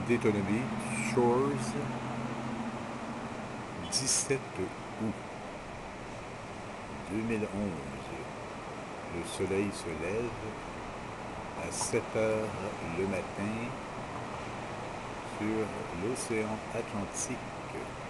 Daytona Beach Shores, 17 août 2011. Le soleil se lève à 7 heures le matin sur l'océan Atlantique.